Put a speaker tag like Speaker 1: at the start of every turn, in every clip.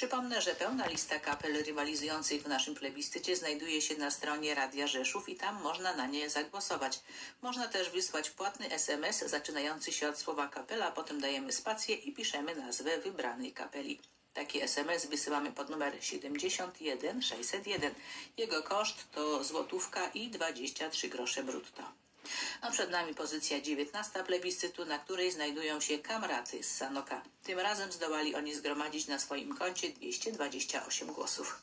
Speaker 1: Przypomnę, że pełna lista kapel rywalizujących w naszym plebiscycie znajduje się na stronie Radia Rzeszów i tam można na nie zagłosować. Można też wysłać płatny SMS zaczynający się od słowa kapela, potem dajemy spację i piszemy nazwę wybranej kapeli. Taki SMS wysyłamy pod numer 71601. Jego koszt to złotówka i 23 grosze brutto. A przed nami pozycja 19 plebiscytu, na której znajdują się Kamraty z Sanoka. Tym razem zdołali oni zgromadzić na swoim koncie 228 głosów.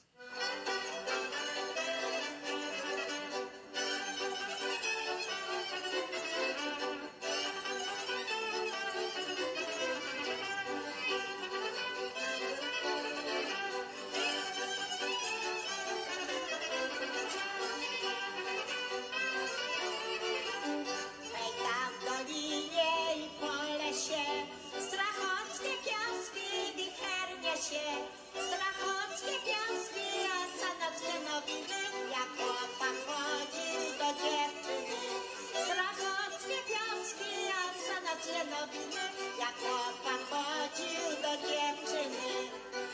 Speaker 2: Strachockie piaski, a sanockie nowiny, jak chłopak chodził do dziewczyny. Strachockie piaski, a sanockie nowiny, jak chłopak chodził do dziewczyny.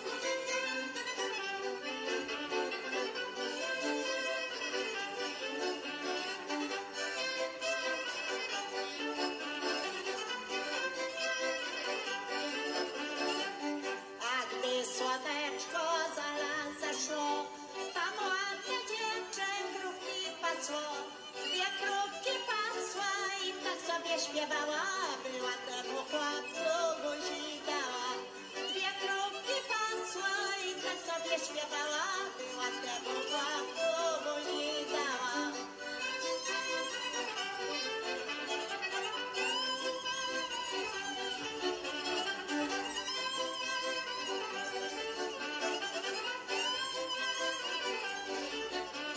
Speaker 2: Słoneczko zaszło, tam ładne dziewczę krówki pasło. Dwie krówki pasła i tak sobie śpiewała, była temu chłopcu buzi dała. Dwie krówki pasła i tak sobie śpiewała, była temu chłopcu buzi dała.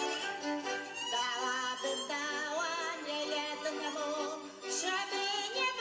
Speaker 2: Żeby nie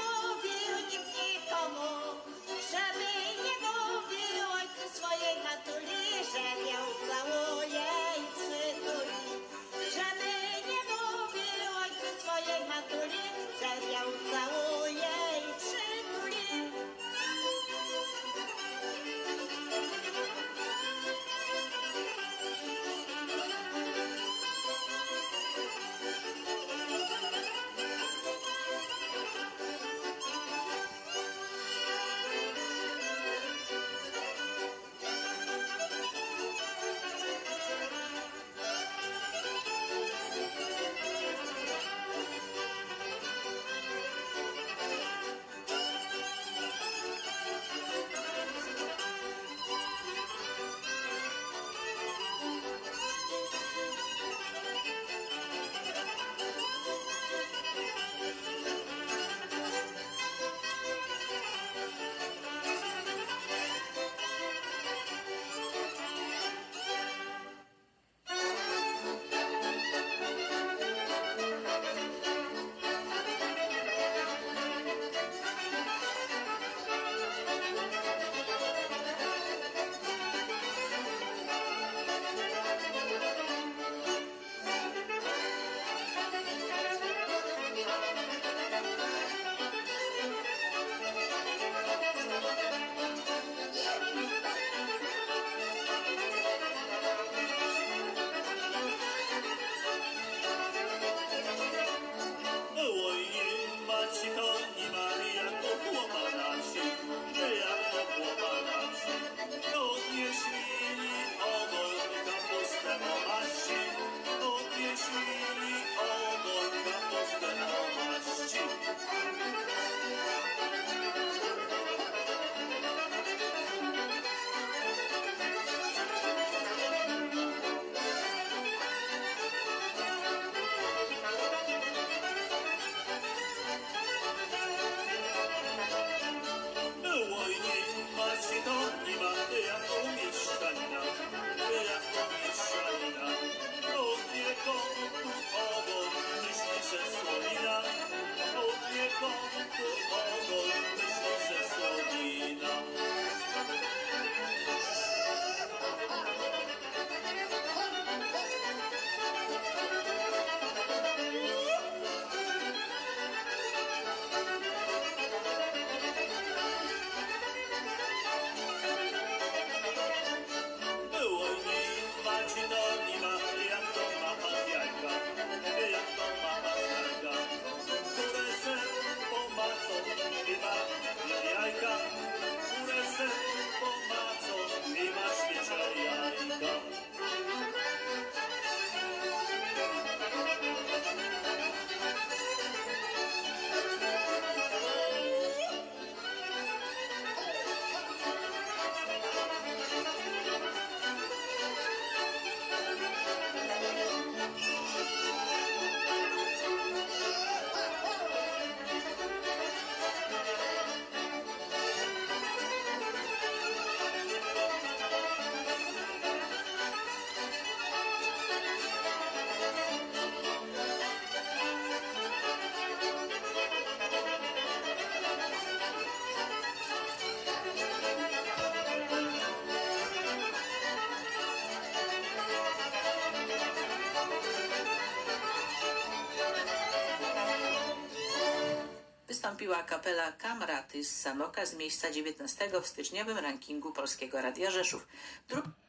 Speaker 1: wystąpiła kapela Kamraty z Sanoka z miejsca 19 w styczniowym rankingu Polskiego Radia Rzeszów.